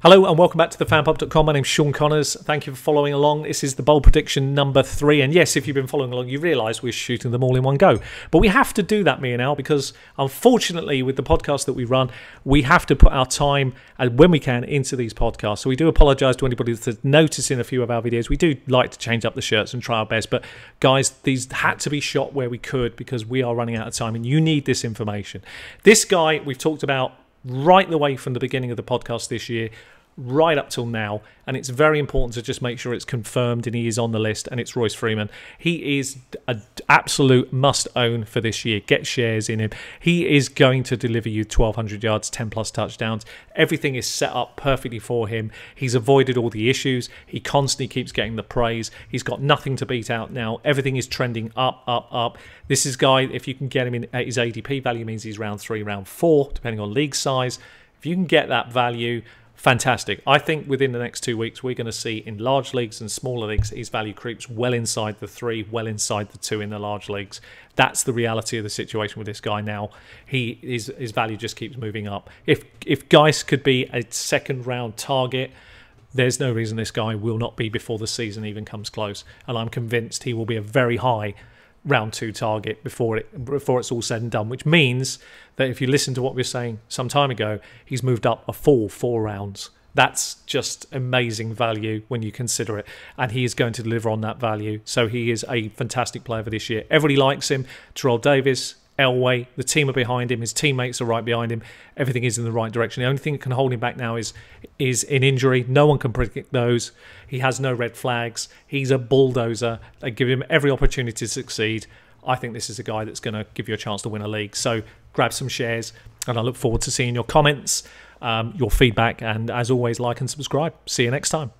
Hello and welcome back to thefanpub.com. My name's Sean Connors. Thank you for following along. This is the bold prediction number 3. And yes, if you've been following along, you realise we're shooting them all in one go. But we have to do that, me and Al, because unfortunately with the podcast that we run, we have to put our time, when we can, into these podcasts. So we do apologise to anybody that's noticing a few of our videos. We do like to change up the shirts and try our best. But guys, these had to be shot where we could because we are running out of time and you need this information. This guy we've talked about right the way from the beginning of the podcast this year, right up till now, and it's very important to just make sure it's confirmed and he is on the list, and it's Royce Freeman. He is an absolute must-own for this year. Get shares in him. He is going to deliver you 1,200 yards, 10-plus touchdowns. Everything is set up perfectly for him. He's avoided all the issues. He constantly keeps getting the praise. He's got nothing to beat out now. Everything is trending up, up, up. This is a guy, if you can get him in at his ADP value, means he's round 3, round 4, depending on league size. If you can get that value, fantastic. I think within the next 2 weeks, we're going to see in large leagues and smaller leagues, his value creeps well inside the 3, well inside the 2 in the large leagues. That's the reality of the situation with this guy now. His value just keeps moving up. If Geis could be a second round target, there's no reason this guy will not be before the season even comes close. And I'm convinced he will be a very high round 2 target before it's all said and done, which means that if you listen to what we were saying some time ago, he's moved up a full 4 rounds. That's just amazing value when you consider it, and he is going to deliver on that value. So he is a fantastic player for this year. Everybody likes him. Terrell Davis, Elway, the team are behind him, his teammates are right behind him, everything is in the right direction. The only thing that can hold him back now is an injury. No one can predict those. He has no red flags. He's a bulldozer. They give him every opportunity to succeed. I think this is a guy that's going to give you a chance to win a league. So grab some shares, and I look forward to seeing your comments, your feedback, and as always, like and subscribe. See you next time.